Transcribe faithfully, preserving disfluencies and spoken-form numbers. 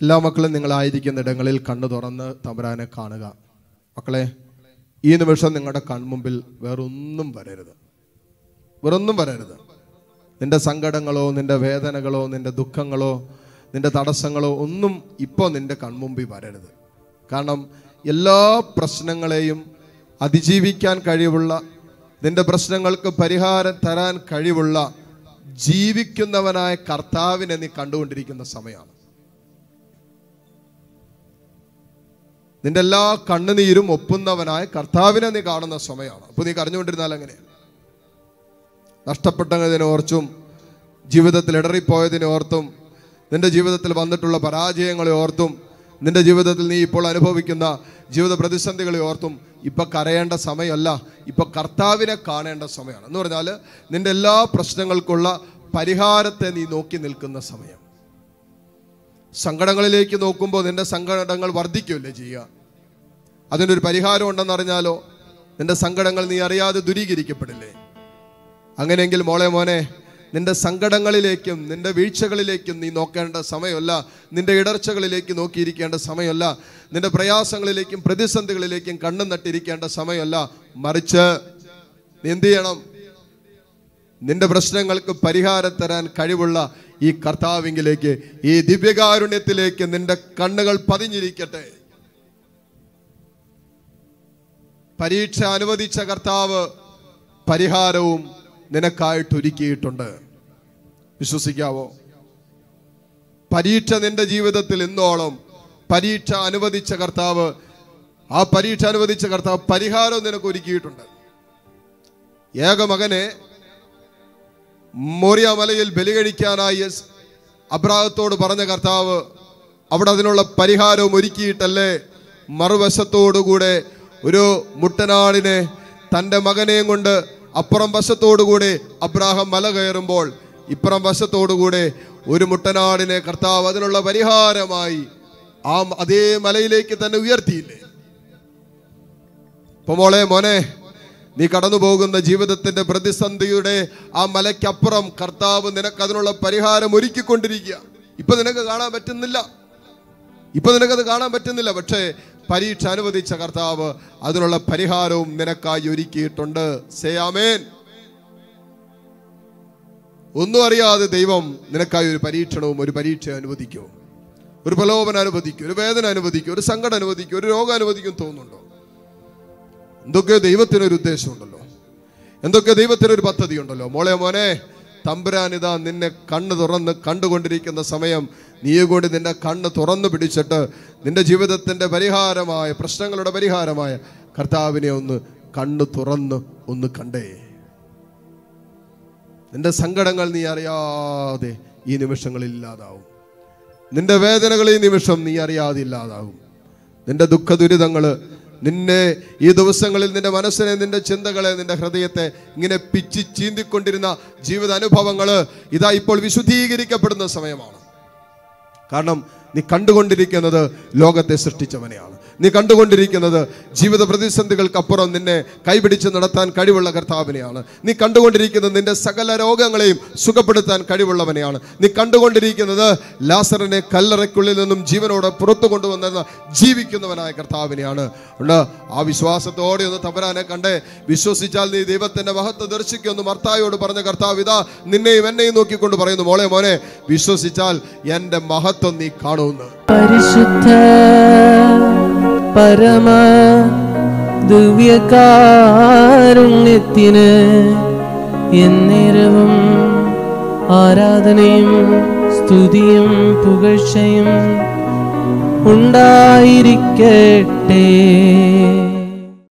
എല്ലാ മക്കളും നിങ്ങളായിരിക്കുന്ന ഇടങ്ങളിൽ കണ്ണു തുറന്ന് തമ്പുരാനെ കാണുക. മക്കളെ, ഈ നിമിഷം നിങ്ങളുടെ കൺമുമ്പിൽ വേറൊന്നും വരരുത്, വേറൊന്നും വരരുത്. നിന്റെ സങ്കടങ്ങളോ നിന്റെ വേദനകളോ നിന്റെ ദുഃഖങ്ങളോ നിന്റെ തടസ്സങ്ങളോ ഒന്നും ഇപ്പോൾ നിന്റെ കൺമുമ്പിൽ വരരുത്. കാരണം എല്ലാ പ്രശ്നങ്ങളെയും അതിജീവിക്കാൻ കഴിവുള്ള, നിന്റെ പ്രശ്നങ്ങൾക്ക് പരിഹാരം തരാൻ കഴിവുള്ള ജീവിക്കുന്നവനായ കർത്താവിനെ നീ കണ്ടുകൊണ്ടിരിക്കുന്ന സമയമാണ്. നിന്റെ എല്ലാ കണ്ണുനീരും ഒപ്പുന്നവനായ കർത്താവിനെ നീ കാണുന്ന സമയമാണ്. അപ്പോൾ നീ കരഞ്ഞുകൊണ്ടിരുന്നാൽ എങ്ങനെയാണ്? നഷ്ടപ്പെട്ടതിനെ ഓർത്തും ജീവിതത്തിൽ ഇടറിപ്പോയതിനെ ഓർത്തും നിന്റെ ജീവിതത്തിൽ വന്നിട്ടുള്ള പരാജയങ്ങളെ ഓർത്തും നിന്റെ ജീവിതത്തിൽ നീ ഇപ്പോൾ അനുഭവിക്കുന്ന ജീവിത പ്രതിസന്ധികളെ ഓർത്തും ഇപ്പം കരയേണ്ട സമയമല്ല, ഇപ്പം കർത്താവിനെ കാണേണ്ട സമയമാണ്. എന്ന് പറഞ്ഞാൽ നിന്റെ എല്ലാ പ്രശ്നങ്ങൾക്കുള്ള പരിഹാരത്തെ നീ നോക്കി നിൽക്കുന്ന സമയം. സങ്കടങ്ങളിലേക്ക് നോക്കുമ്പോൾ നിന്റെ സങ്കടങ്ങൾ വർദ്ധിക്കുകയല്ലേ ചെയ്യുക. അതിനൊരു പരിഹാരം ഉണ്ടെന്നറിഞ്ഞാലോ നിന്റെ സങ്കടങ്ങൾ നീ അറിയാതെ ദൂരീകരിക്കപ്പെടില്ലേ? അങ്ങനെയെങ്കിൽ മോളെ മോനെ, നിന്റെ സങ്കടങ്ങളിലേക്കും നിന്റെ വീഴ്ചകളിലേക്കും നീ നോക്കേണ്ട സമയമല്ല, നിന്റെ ഇടർച്ചകളിലേക്ക് നോക്കിയിരിക്കേണ്ട സമയമല്ല, നിന്റെ പ്രയാസങ്ങളിലേക്കും പ്രതിസന്ധികളിലേക്കും കണ്ണും നട്ടിരിക്കേണ്ട സമയമല്ല. മറിച്ച് നീ എന്ത് ചെയ്യണം? നിന്റെ പ്രശ്നങ്ങൾക്ക് പരിഹാരം തരാൻ കഴിവുള്ള ഈ കർത്താവിങ്കിലേക്ക്, ഈ ദിവ്യകാരുണ്യത്തിലേക്ക് നിന്റെ കണ്ണുകൾ പതിഞ്ഞിരിക്കട്ടെ. പരീക്ഷ അനുവദിച്ച കർത്താവ് പരിഹാരവും നിനക്കായിട്ട് ഒരുക്കിയിട്ടുണ്ട്. വിശ്വസിക്കാവോ? പരീക്ഷ നിന്റെ ജീവിതത്തിൽ ഇന്നോളം പരീക്ഷ അനുവദിച്ച കർത്താവ്, ആ പരീക്ഷ അനുവദിച്ച കർത്താവ് പരിഹാരവും നിനക്ക് ഒരുക്കിയിട്ടുണ്ട്. ഏകമകനെ മോറിയ മലയിൽ ബലി കഴിക്കാനായി അബ്രാഹത്തോട് പറഞ്ഞ കർത്താവ് അവിടെ അതിനുള്ള പരിഹാരവും ഒരുക്കിയിട്ടല്ലേ മറുവശത്തോടുകൂടെ ഒരു മുട്ടനാടിനെ തൻ്റെ മകനെയും കൊണ്ട് അപ്പുറം വശത്തോടുകൂടെ അബ്രാഹം മല കയറുമ്പോൾ ഇപ്പുറം വശത്തോടുകൂടെ ഒരു മുട്ടനാടിനെ കർത്താവ് അതിനുള്ള പരിഹാരമായി ആ അതേ മലയിലേക്ക് തന്നെ ഉയർത്തിയില്ലേ? ഇപ്പൊ മോളെ മോനെ, നീ കടന്നു പോകുന്ന ജീവിതത്തിന്റെ പ്രതിസന്ധിയുടെ ആ മലയ്ക്കപ്പുറം കർത്താവ് നിനക്ക് അതിനുള്ള പരിഹാരം ഒരുക്കിക്കൊണ്ടിരിക്കുക. ഇപ്പൊ നിനക്ക് കാണാൻ പറ്റുന്നില്ല, ഇപ്പൊ നിനക്കത് കാണാൻ പറ്റുന്നില്ല. പക്ഷേ പരീക്ഷ അനുവദിച്ച കർത്താവ് അതിനുള്ള പരിഹാരവും നിനക്കായി ഒരുക്കിയിട്ടുണ്ട്. Say amen. ഒന്നും അറിയാതെ ദൈവം നിനക്കായി ഒരു പരീക്ഷണവും ഒരു പരീക്ഷ അനുവദിക്കും, ഒരു പ്രലോഭനം അനുവദിക്കും, ഒരു വേദന അനുവദിക്കും, ഒരു സങ്കടം അനുവദിക്കും, ഒരു രോഗം അനുവദിക്കും തോന്നുന്നുണ്ടോ? എന്തൊക്കെ ദൈവത്തിനൊരു ഉദ്ദേശമുണ്ടല്ലോ, എന്തൊക്കെ ദൈവത്തിനൊരു പദ്ധതി ഉണ്ടല്ലോ. മോളെ മോനെ, തമ്പുരാനിതാ നിന്നെ കണ്ണ് തുറന്ന് കണ്ടുകൊണ്ടിരിക്കുന്ന സമയം. നീ കൂടി നിന്റെ കണ്ണ് തുറന്നു പിടിച്ചിട്ട് നിന്റെ ജീവിതത്തിന്റെ പരിഹാരമായ, പ്രശ്നങ്ങളുടെ പരിഹാരമായ കർത്താവിനെ ഒന്ന് കണ്ണ് തുറന്ന് ഒന്ന് കണ്ടേ. നിന്റെ സങ്കടങ്ങൾ നീ അറിയാതെ ഈ നിമിഷങ്ങളിൽ ഇല്ലാതാവും. നിന്റെ വേദനകൾ ഈ നിമിഷം നീ അറിയാതെ ഇല്ലാതാവും. നിന്റെ ദുഃഖ ദുരിതങ്ങള് നിന്നെ ഈ ദിവസങ്ങളിൽ നിന്റെ മനസ്സിനെ, നിന്റെ ചിന്തകളെ, നിന്റെ ഹൃദയത്തെ ഇങ്ങനെ പിച്ചി ചീന്തിക്കൊണ്ടിരുന്ന ജീവിത അനുഭവങ്ങള് ഇതാ ഇപ്പോൾ വിശുദ്ധീകരിക്കപ്പെടുന്ന സമയമാണ്. കാരണം നീ കണ്ടുകൊണ്ടിരിക്കുന്നത് ലോകത്തെ സൃഷ്ടിച്ചവനെയാണ്. നീ കണ്ടുകൊണ്ടിരിക്കുന്നത് ജീവിത പ്രതിസന്ധികൾക്കപ്പുറം നിന്നെ കൈപിടിച്ച് നടത്താൻ കഴിവുള്ള കർത്താവിനെയാണ്. നീ കണ്ടുകൊണ്ടിരിക്കുന്നത് നിന്റെ സകല രോഗങ്ങളെയും സുഖപ്പെടുത്താൻ കഴിവുള്ളവനെയാണ്. നീ കണ്ടുകൊണ്ടിരിക്കുന്നത് ലാസറിനെ കല്ലറയ്ക്കുള്ളിൽ നിന്നും ജീവനോടെ പുറത്തു കൊണ്ടുവന്ന ജീവിക്കുന്നവനായ കർത്താവിനെയാണ്. ഉണ്ട് ആ വിശ്വാസത്തോടെ ഒന്ന് തമ്പുരാനെ കണ്ടേ. വിശ്വസിച്ചാൽ നീ ദൈവത്തിന്റെ മഹത്വം ദർശിക്കുമെന്ന് മർത്തായോട് പറഞ്ഞ കർത്താവ് ഇതാ നിന്നെയും എന്നെയും നോക്കിക്കൊണ്ട് പറയുന്നു, മോളെ മോനെ, വിശ്വസിച്ചാൽ എന്റെ മഹത്വം നീ കാണുന്നു. പരിശുദ്ധ പരമ ദിവ്യകാരുണ്യത്തിന് എന്നേരവും ആരാധനയും സ്തുതിയും പുകഴ്ചയും ഉണ്ടായിരിക്കട്ടെ.